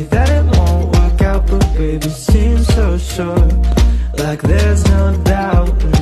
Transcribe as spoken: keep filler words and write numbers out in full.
that it won't work out, but baby, seems so sure. Like there's no doubt.